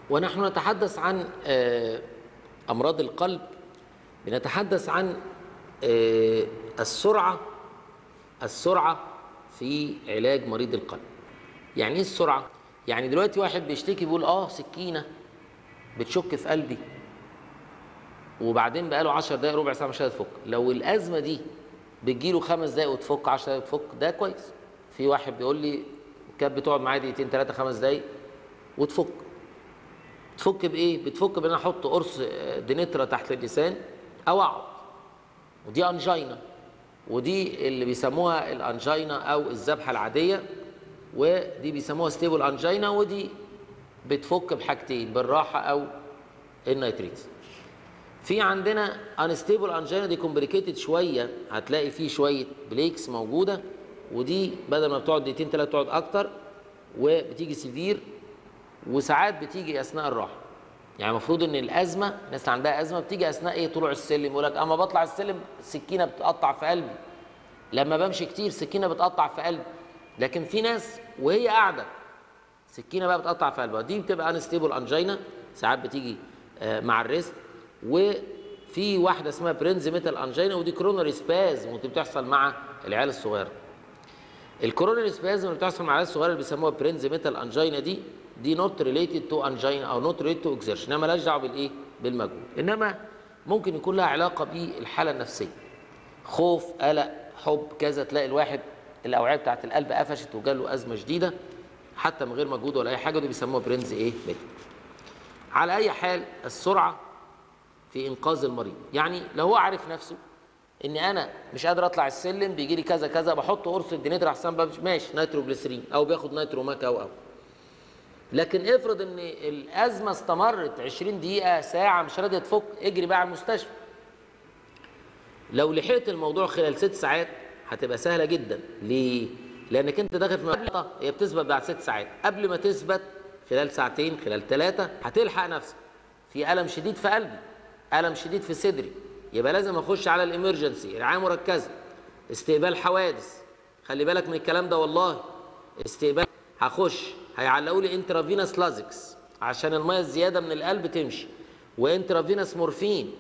ونحن نتحدث عن أمراض القلب، بنتحدث عن السرعة في علاج مريض القلب. يعني ايه السرعة؟ يعني دلوقتي واحد بيشتكي بيقول سكينة بتشك في قلبي، وبعدين بقاله 10 دقايق ربع ساعة مش قادر تفك. لو الأزمة دي بتجيله 5 دقايق وتفك، 10 دقايق وتفك، ده كويس. في واحد بيقول لي كانت بتقعد معايا دقيقتين 3 5 دقايق وتفك. تفك بايه؟ بتفك بان انا احط قرص دينترا تحت اللسان او اقعد، ودي انجينا، ودي اللي بيسموها الانجينا او الذبحه العاديه، ودي بيسموها ستيبل انجينا، ودي بتفك بحاجتين، بالراحه او النيتريتس. في عندنا انستيبل انجينا، دي كومبليكيتد شويه، هتلاقي فيه شويه بليكس موجوده، ودي بدل ما بتقعد دقيقتين 3 بتقعد اكتر، وبتيجي سيفير، وساعات بتيجي اثناء الراحه. يعني المفروض ان الازمه، الناس اللي عندها ازمه بتيجي اثناء ايه؟ طلوع السلم. يقول لك اما بطلع السلم السكينه بتقطع في قلبي، لما بمشي كتير سكينه بتقطع في قلبي. لكن في ناس وهي قاعده سكينه بقى بتقطع في قلبها، دي بتبقى انستيبل انجينا، ساعات بتيجي مع الريست. وفي واحده اسمها برينز ميتال انجينا، ودي كرونري سبازم، ودي بتحصل مع العيال الصغيره. الكورونري سبازم اللي بتحصل مع العيال الصغيره اللي بيسموها برينز ميتال انجينا، دي نوت ريليتد تو انجينا او نوت ريليتد تو اكزيرشن، انما مالهاش دعوه بالايه؟ بالمجهود، انما ممكن يكون لها علاقه بالحاله النفسيه، خوف، قلق، حب، كذا. تلاقي الواحد الاوعيه بتاعت القلب قفشت وجاله ازمه شديده حتى من غير مجهود ولا اي حاجه، دي بيسموها برينز ميتال. على اي حال، السرعه في انقاذ المريض. يعني لو هو عارف نفسه ان انا مش قادر اطلع السلم، بيجي لي كذا كذا، بحط قرص الدينيتر احسن، ماشي نيتروجليسرين او بياخد نيتروماك او. لكن افرض ان الازمه استمرت 20 دقيقه ساعه مش راضيه تفك، اجري بقى على المستشفى. لو لحقت الموضوع خلال 6 ساعات هتبقى سهله جدا. ليه؟ لانك انت داخل في مرحله هي بتثبت بعد 6 ساعات، قبل ما تثبت خلال ساعتين، خلال 3 هتلحق نفسك. في الم شديد في قلبي، الم شديد في صدري، يبقى لازم اخش على الامرجنسي، رعايه مركزه، استقبال حوادث. خلي بالك من الكلام ده والله. استقبال، هخش هيعلقوا لي انترافينوس لازكس عشان الميه الزياده من القلب تمشي، وانترافينوس مورفين،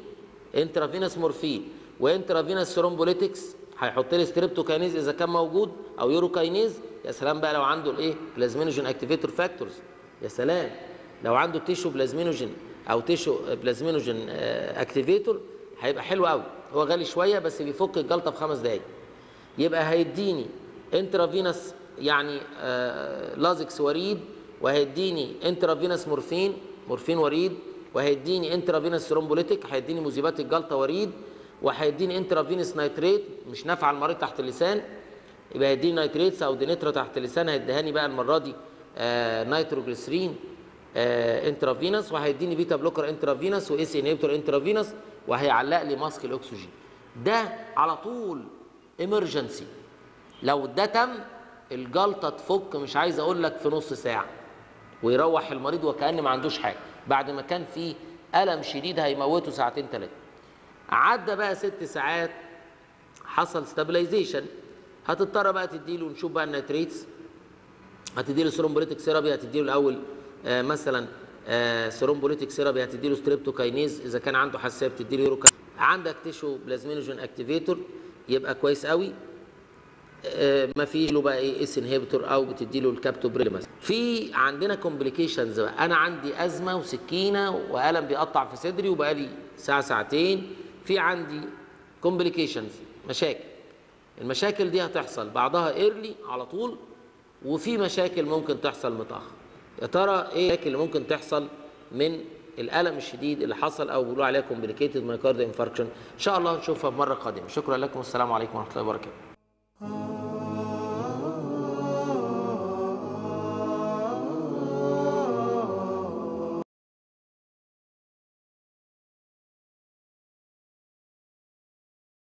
وانترافينوس ثرومبوليتكس، هيحط لي ستريبتوكاينيز اذا كان موجود او يوروكاينيز. يا سلام بقى لو عنده بلازمينوجين اكتيفيتور فاكتورز، يا سلام لو عنده تيشو بلازمينوجين او تيشو بلازمينوجين اكتيفيتور هيبقى حلو قوي. هو غالي شويه بس بيفك الجلطه في 5 دقائق. يبقى هيديني انترافينوس يعني لازكس وريد، وهيديني انترافينوس مورفين وريد، وهيديني انترافينوس ثرومبوليتيك، هيديني مذيبات الجلطه وريد، وهيديني انترافينوس نيتريت مش نافعه المريض تحت اللسان، يبقى هيديني نيتريتس او دينيترا تحت اللسان، هيديهاني بقى المره دي نيتروجليسرين انترافينوس، وهيديني بيتا بلوكر انترافينوس واس انهبيتور انترافينوس، وهيعلق لي ماسك الاكسجين. ده على طول امرجنسي. لو ده تم الجلطه تفك، مش عايز اقول لك في نص ساعه، ويروح المريض وكأن ما عندوش حاجه، بعد ما كان في الم شديد هيموته ساعتين 3. عدى بقى 6 ساعات حصل ستابلايزيشن، هتضطر بقى تديله، نشوف بقى النيتريتس، هتديله ثرومبوليتيك سيرابي، هتديله الاول مثلا ثرومبوليتيك سيرابي، هتديله ستريبتوكاينيز، اذا كان عنده حساسيه بتديله يوروكاينيز. عندك تيشو بلازمينوجين اكتيفيتور يبقى كويس قوي. ما فيش له بقى اس انهبيتور او بتديله الكابتوبريل مثلا. في عندنا كومبليكيشنز بقى، انا عندي ازمه وسكينه والم بيقطع في صدري وبقالي ساعه ساعتين، في عندي كومبليكيشنز، مشاكل. المشاكل دي هتحصل بعضها ايرلي على طول، وفي مشاكل ممكن تحصل متاخر. يا ترى ايه المشاكل اللي ممكن تحصل من الالم الشديد اللي حصل او بيقولوا عليها كومبليكيتد مايوكارديال انفاركشن؟ ان شاء الله نشوفها في مره قادمه. شكرا لكم والسلام عليكم ورحمه الله وبركاته.